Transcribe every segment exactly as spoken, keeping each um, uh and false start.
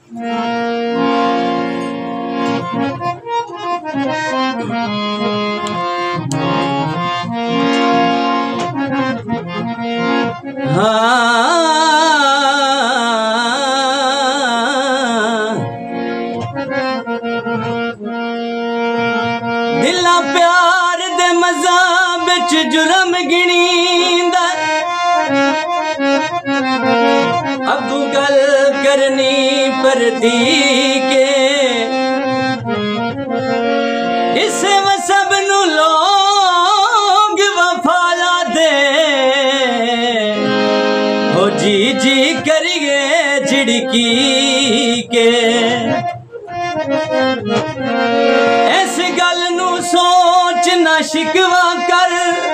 दिला प्यार दे मज़ाब च जुर्म गिनींदा अगू गल करनी परती के इसे सब नू लोग वफाला दे हो जी जी करिए झिड़की के इस गल नू सोच ना शिकवा कर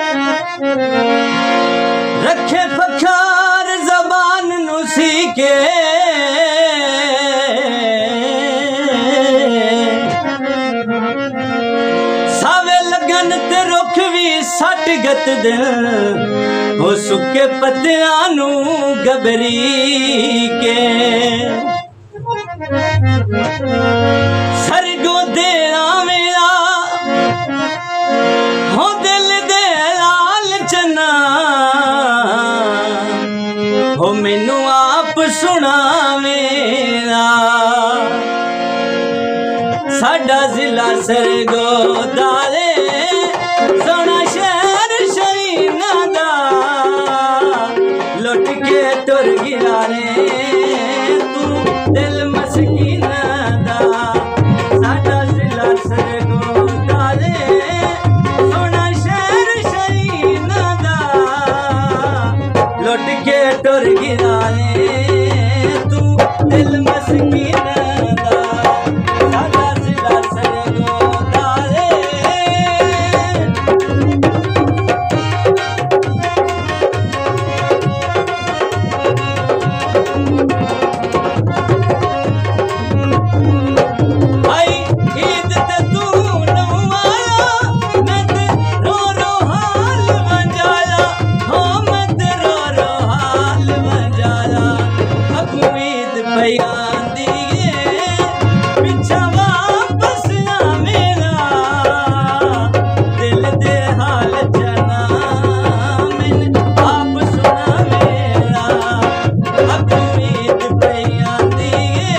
रखे फखार जबान नू सीके सावे लगन ते रुख भी सट गत दिल हो सुके पत्तियां नू गबरी के सरगो देना मेरा हो दिल दे लाल चना हो मैनू आप सुना मेरा साडा जिला सरगो दाले सोना शहर शहीना दा लुट के तुर गिरा रे तू दिल मस्कीना दा साडा जिला सरगो दाले सोना शहर शहीना दा लुट के तुर गिरा रे तू दिल मस्कीना दा साडा जिला सरगो दाले पिछा वापस ना मेरा दिल दे हाल जना मैन आप सुना मेरा अब उम्मीद पई आंदी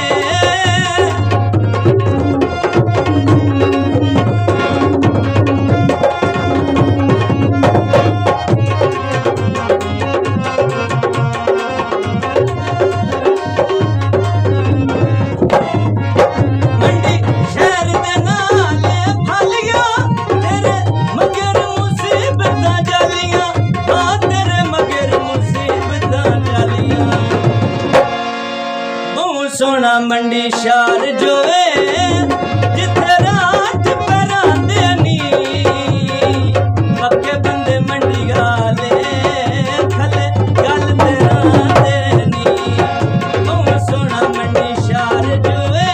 सोना मंडी शार जो है जिथे रात परांदे नी पक्के बंदे मंडी गाले थले गल दे नी सोना मंडी शार जो है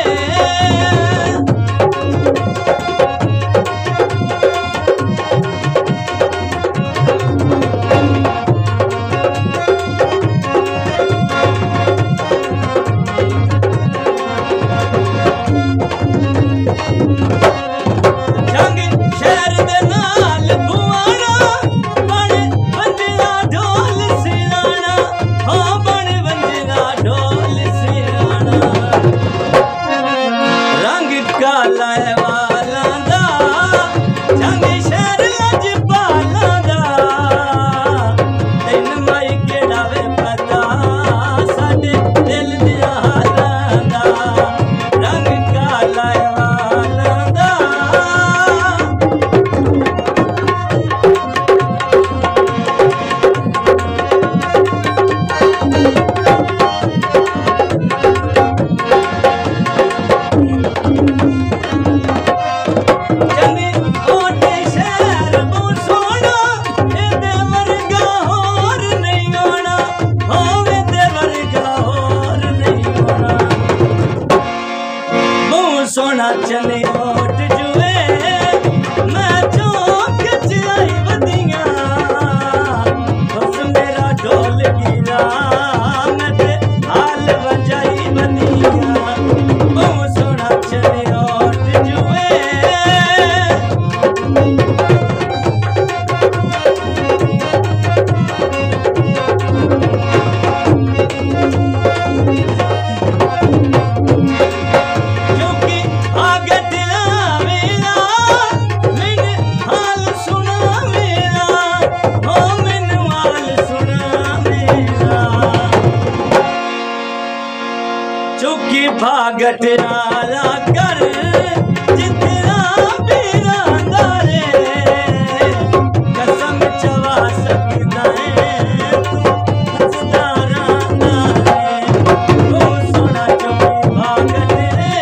सोना चले ओट जुए मैं चौक च आई बदियां बस मेरा ढोल गिरा मैं ते हाल बजाई बदियां। क्योंकि भागत मेरा मैंने हाल सुना मेरा, हो मैंने हाल सुना मेरा। चुकी भागत नाला कर जितना मेरा दारे, कसम चवा सकता है तू हंसदारा दारे, तू सोना चुकी भागत रे।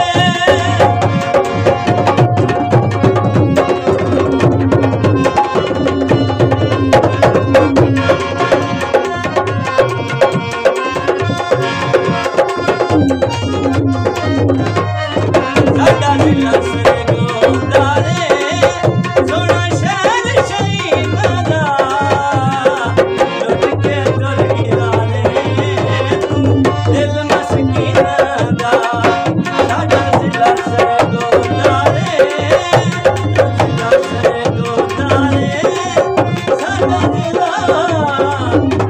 साडा जिला सरगोदा रे, सोना शहर शहीदां दा, लुट के तुर गया रे तू दिल मस्कीनां दा। साडा जिला सरगोदा रे, जिला सरगोदा रे, साडा जिला